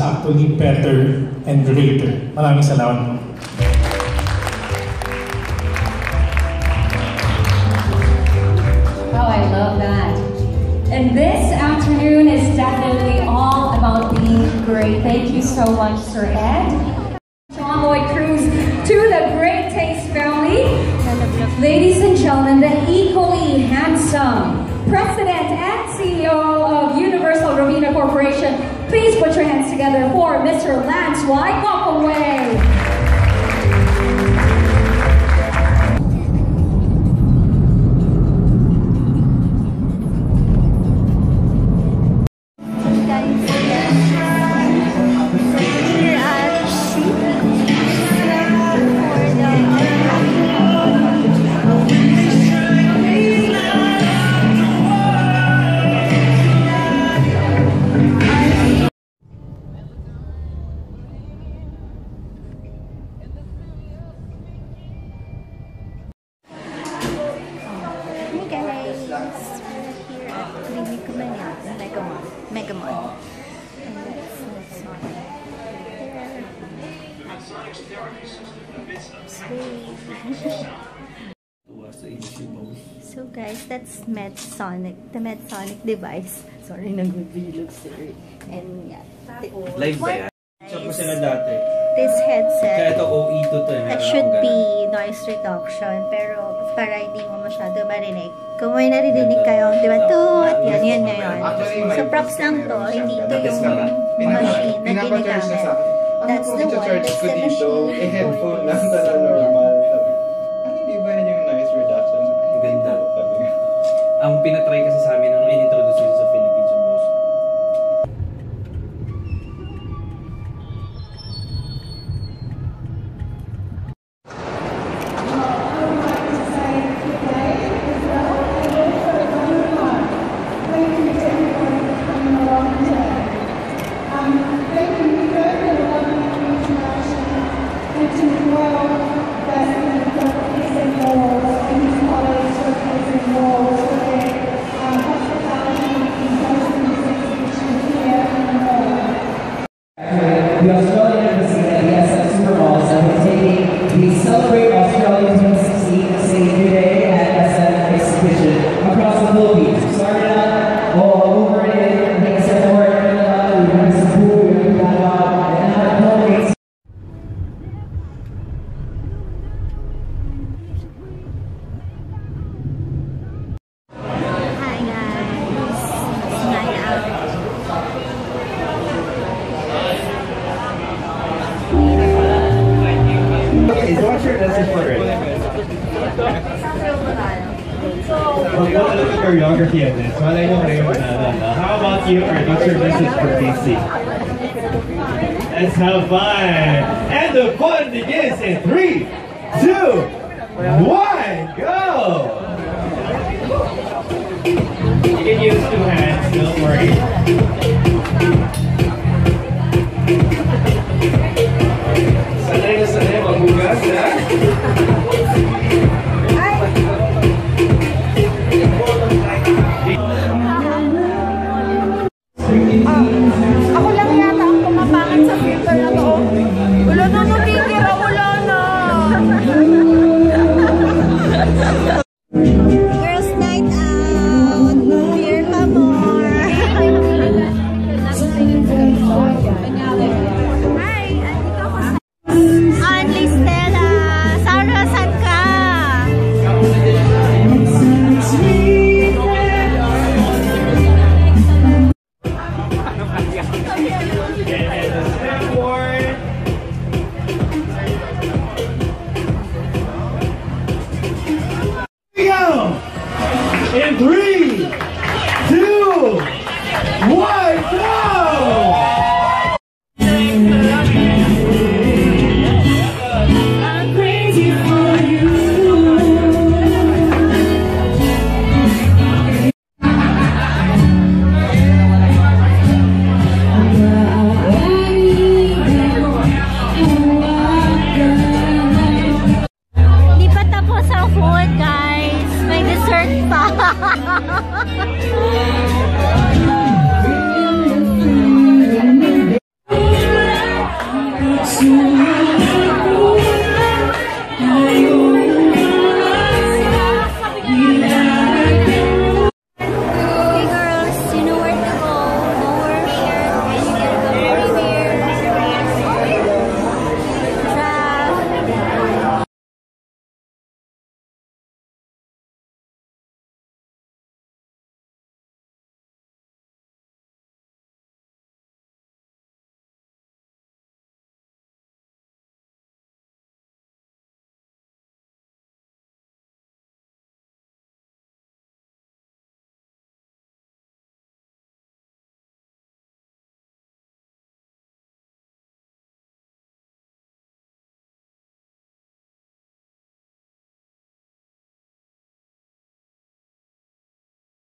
actually better and greater. Maraming salamat. Oh, I love that. And this afternoon is definitely all about being great. Thank you so much, Sir Ed. John Lloyd Cruz, to the Great Taste family. Ladies and gentlemen, the equally handsome President and CEO of Universal Robina Corporation. Please put your hands together for Mr. Lance Y. Welcome away. So guys, that's Medsonix, the Medsonix device. Sorry, nag-video silly. And yeah. Live ba yan? Check ko sila dati. This headset, kaya ito OE2 to eh. That should be noise reduction, pero para hindi mo masyado marinig. Kung may naririnig kayo, di ba? Toot! Yan na yun. So props lang to, hindi ito yung machine na ginagamit. That's the one, that's the machine. I-headphone lang na normal. Hindi ba yun yung noise reduction? Ganda. Ang pinatry kasi sa amin nung in-introduce nila sa Philippines yung boss. The Australian Embassy at the SF Supermalls have been taking the Celebrate Australia 2016 Save Your Day at SF exhibition across the Philippines. Started out all over in the SF work, we went to Cebu, we went to Davao, and now the Philippines. Hi guys, it's night out. What's your discipline? Look at choreography of this. How about you, Art? What's your message for DC? Let's have fun. And the fun begins in 3, 2, 1, go! You can use 2 hands, don't worry.